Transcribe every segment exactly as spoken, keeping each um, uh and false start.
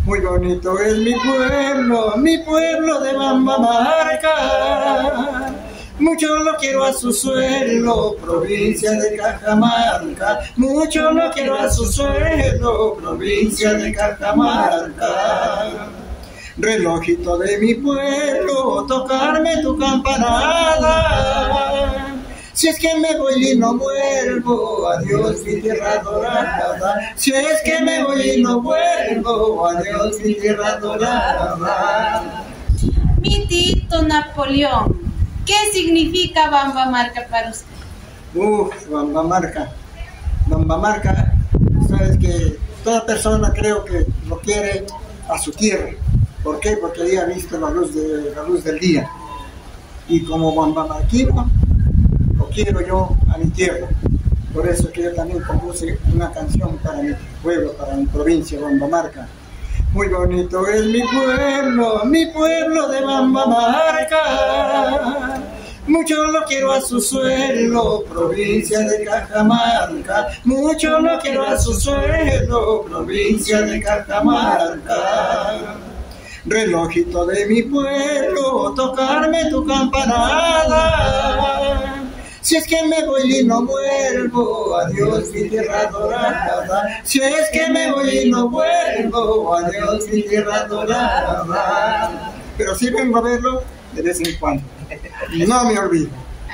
Muy bonito es mi pueblo, mi pueblo de Bambamarca. Mucho lo quiero a su suelo, provincia de Cajamarca. Mucho lo quiero a su suelo, provincia de Cajamarca. Relojito de mi pueblo, tocarme tu campanada. Si es que me voy y no vuelvo, adiós mi tierra dorada. Si es que me voy y no vuelvo, adiós mi tierra dorada. Mi Tito Napoleón, ¿qué significa Bambamarca para usted? Uf, Bambamarca. Bambamarca, sabes que toda persona creo que lo quiere a su tierra. ¿Por qué? Porque ahí ha visto la luz, de, la luz del día. Y como bambamarquino, lo quiero yo a mi tierra. Por eso que yo también compuse una canción para mi pueblo, para mi provincia, Bambamarca. Muy bonito es mi pueblo, mi pueblo de Bambamarca. Mucho lo quiero a su suelo, provincia de Cajamarca. Mucho lo quiero a su suelo, provincia de Cajamarca. Relojito de mi pueblo, tocarme tu campanada. Si es que me voy y no vuelvo, adiós mi tierra dorada. Si es que me voy y no vuelvo, adiós mi tierra dorada. Pero sí vengo a verlo de vez en cuando. No me olvido.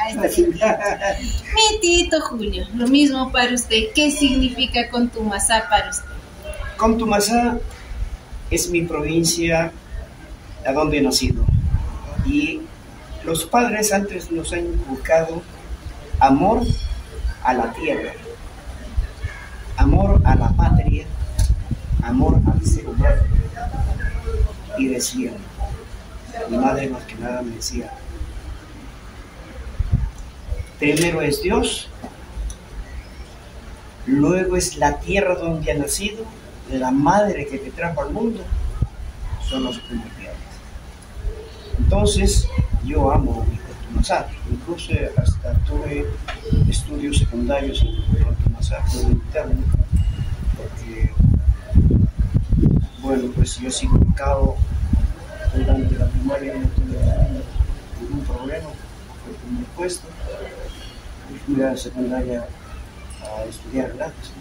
Mi Tito Julio, lo mismo para usted. ¿Qué significa Contumazá para usted? Contumazá es mi provincia a donde he nacido. Y los padres antes nos han inculcado amor a la tierra, amor a la patria, amor al ser humano. Y decía, mi madre más que nada me decía, primero es Dios, luego es la tierra donde ha nacido, la madre que te trajo al mundo, son los primordiales. Entonces, yo amo mi Contumazá, incluso hasta tuve estudios secundarios en Contumazá, puedo invitarme, porque, bueno, pues yo sigo ubicado durante la primaria, no tuve ningún problema, fue el primer puesto, y fui a la secundaria a estudiar gratis.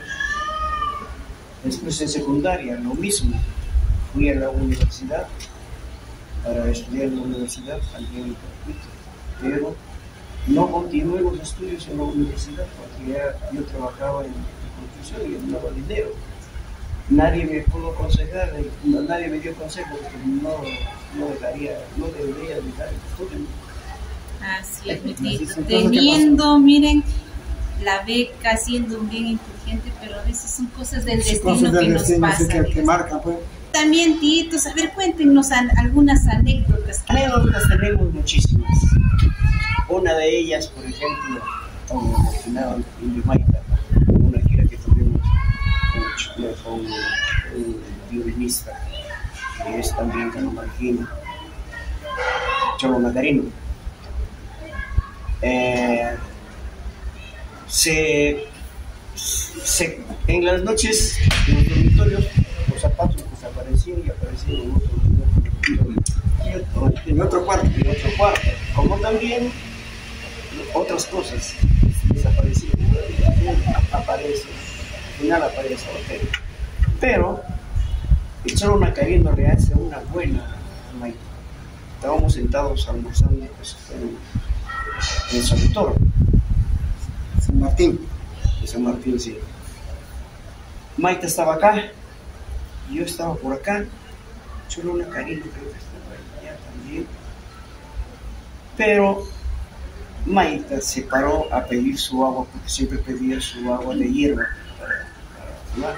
Después en secundaria, lo mismo, fui a la universidad para estudiar en la universidad, también gratuito, pero no continué los estudios en la universidad porque ya yo trabajaba en construcción y ganaba dinero. Nadie me pudo aconsejar, nadie me dio consejo que no, no, dejaría, no debería dejar el estudio. Así es, mi Tito, teniendo, miren, la beca, siendo bien inteligente, pero a veces son cosas del destino cosas del que nos destino, pasan. que, que marca, pues. También, Titos, a ver, cuéntenos an algunas anécdotas. Anécdotas tenemos muchísimas. Una de ellas, por ejemplo, como mencionaba en Maita, una gira que tuvimos con, con un violinista, que es también canomarquino, Cholo Macarino. Eh, se, se, en las noches, en los dormitorios, los zapatos desaparecían y aparecían en otro, en otro, en otro cuarto, en otro cuarto, como también otras cosas desaparecían, aparece, al final aparece hotel. Pero el Cholo Macarino le hace una buena Maita. Estábamos sentados almorzando pues, en, en San Toro, San Martín. en San Martín, sí. Maita estaba acá, yo estaba por acá, Cholo Macarino creo que estaba allá también. Pero Maita se paró a pedir su agua porque siempre pedía su agua de hierba para, para tomar.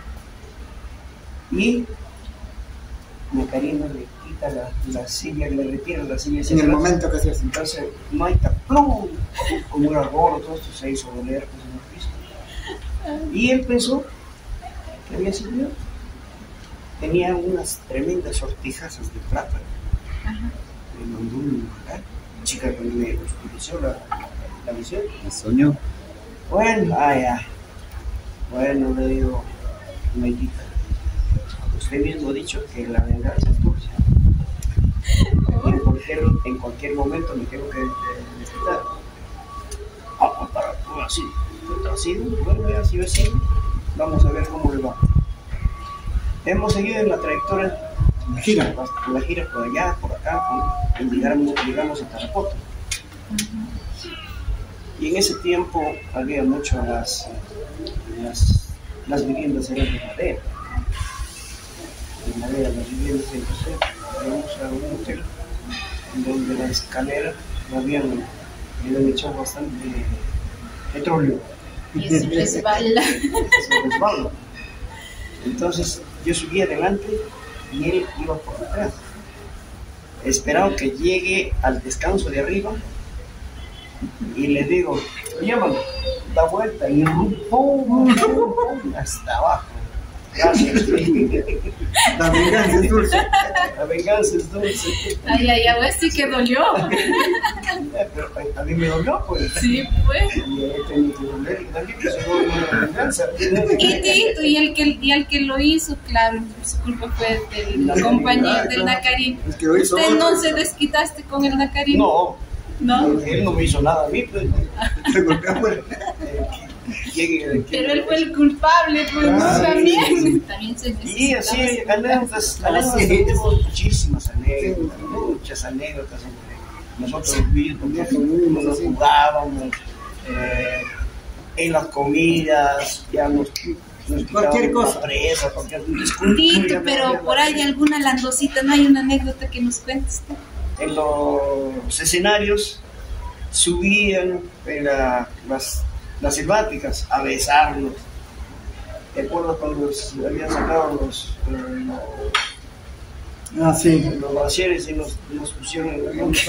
Y Macarino le quita la, la silla, le retira la silla. En el momento que se hace. Entonces Maita, ¡plum!, como era gordo, todo esto se hizo doler pues, en el piso. Y él pensó que había sido yo. Tenía unas tremendas sortijazas de plata. Me mandó un acá, chica que me oscureció la, la visión. Me soñó. Bueno, ah, ya. Bueno, le digo, Maitita, usted mismo ha dicho que la venganza es dulce. En cualquier, en cualquier momento me tengo que desquitar. Ah, para todo así, así, bueno, ya así, así, vamos a ver cómo le va. Hemos seguido en la trayectoria, La gira. la gira por allá, por acá, por, y llegamos, llegamos a Tarapoto. Y en ese tiempo había mucho las, las, las viviendas eran de madera. De madera, las viviendas de madera. Llegamos a un hotel donde la escalera lo habían, le habían echado bastante petróleo. Y se resbala. Se resbala. Entonces yo subí adelante y él iba por detrás. Esperaba que llegue al descanso de arriba y le digo, llévalo, da vuelta y pum, pum, pum, hasta abajo. Gracias. La venganza es dulce. La venganza es dulce. Ay, ay, ay, pues sí que dolió. Pero a mí me dolió, pues. Sí, pues. Y él tenía que doler también, que se volvió una venganza. Y Tito, y el que, y el que lo hizo, claro, su culpa fue del compañero, del Nacarín. Es que lo hizo ¿Usted otro. no se desquitaste con el Nacarín? No, ¿No? él no me hizo nada a mí, pues. Se golpeó por- Llegue- Pero él fue el culpable, pues, no Ah, también. También se Y así, necesitaba. anécdotas, anécdotas, tenemos muchísimas anécdotas, muchas anécdotas entre nosotros mismos, nos jugábamos, eh, en las comidas, ya nos, nos Cualquier quitábamos cosa. la presa, cualquier disculpa. Tito, pero por ahí alguna landosita, ¿no hay una anécdota que nos cuentes? En los escenarios subían en la- las, las selváticas a besarnos. ¿Te acuerdas cuando se habían sacado los, eh, Ah, sí. los brasieres y nos, nos pusieron en la mano?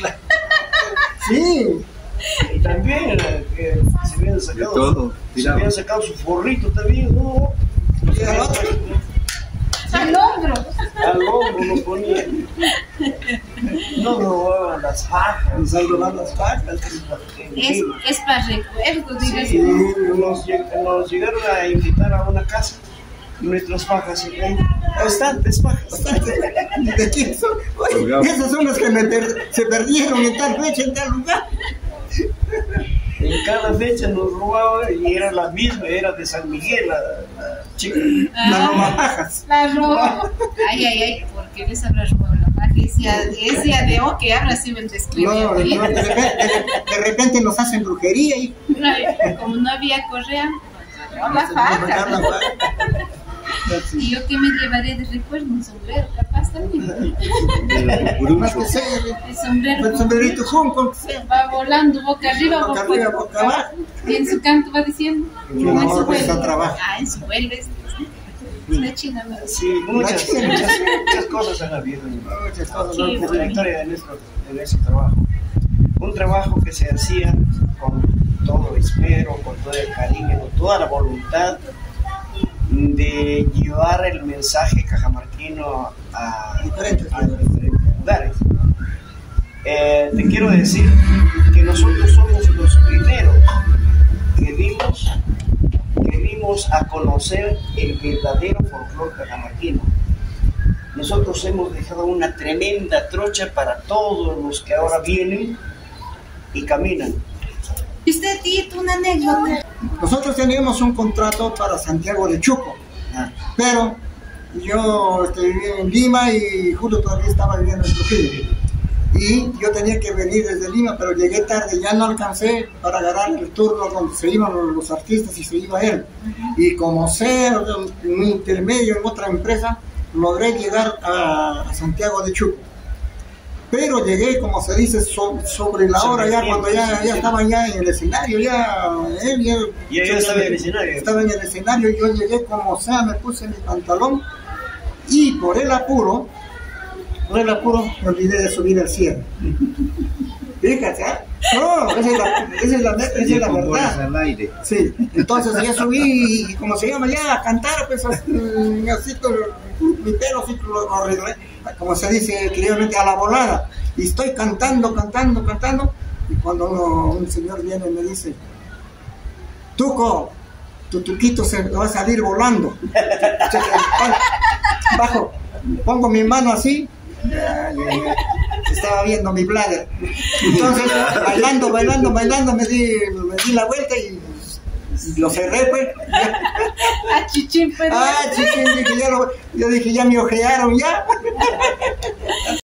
Sí. Y también eh, que se habían sacado, De todo, se tiraba. habían sacado su forrito también, ¿no? Y al otro. Al hombro. Al hombro nos ponían. Nos robaban las fajas. Nos han robado las vacas. Es, es para recuerdo, digas. Sí, nos, lleg- nos llegaron a invitar a una casa. Nuestras fajas, ¿eh? Bastantes fajas. ¿De quién son? Oye, esas son las que me per- se perdieron en tal fecha, en tal lugar. En cada fecha nos robaban y era la misma, era de San Miguel, la, la chica. Las romajas. La roba. Ay, ay, ay, ¿por qué les habrá robado la magia? Ese día de O que habrá sido el No, describido. de, de repente, de, de repente nos hacen brujería y Como no había correa, no la faja. Y yo que me llevaré de recuerdo un sombrero, capaz también. más que sea, El sombrero el sombrerito junco, que sea. va volando boca arriba, Boca boca, arriba, boca abajo. Y en su canto va diciendo. No, en su pues, vuelo. está trabajo. Ah, en su vuelo es. Una china me Sí, muchas, muchas, muchas cosas han habido en Muchas cosas, Qué ¿no? la bueno. trayectoria de nuestro, de nuestro trabajo. Un trabajo que se hacía con todo esmero, con todo el cariño, con toda la voluntad de llevar el mensaje cajamarquino a Diferentes a diferentes lugares. Eh, te quiero decir que nosotros somos los primeros que dimos, que dimos a conocer el verdadero folclore cajamarquino. Nosotros hemos dejado una tremenda trocha para todos los que ahora vienen y caminan. ¿Y usted, Tito, una anécdota? Nosotros teníamos un contrato para Santiago de Chuco, pero yo este, vivía en Lima y Julio todavía estaba viviendo en Trujillo. Y yo tenía que venir desde Lima, pero llegué tarde, ya no alcancé para agarrar el turno donde se iban los, los artistas y se iba él. Y como sé, en un intermedio en otra empresa, logré llegar a, a Santiago de Chuco. Pero llegué, como se dice, so, sobre la hora, ya cuando ya, ya estaban ya en el escenario, ya él ya, Y ella estaba en el escenario. estaba en el escenario, y yo llegué como sea, me puse mi pantalón y por el apuro, por el apuro me olvidé de subir el cierre. Fíjate, ¿eh? No, esa es la, esa es la, esa es la verdad. Al aire. Sí, entonces ya subí y como se llama ya a cantar, pues así, así con mi pelo así lo, lo arreglé, como se dice criolmente, a la volada. Y estoy cantando, cantando, cantando, y cuando uno, un señor viene y me dice, Tuco, tu tuquito se va a salir volando. bajo, pongo mi mano así, ya, ya, ya, estaba viendo mi bladder. Entonces, bailando, bailando, bailando, me di, me di la vuelta y lo cerré, pues. Ah, chichín, pero. Ah, chichín, dije, ya lo, yo dije, ya me ojearon, ya.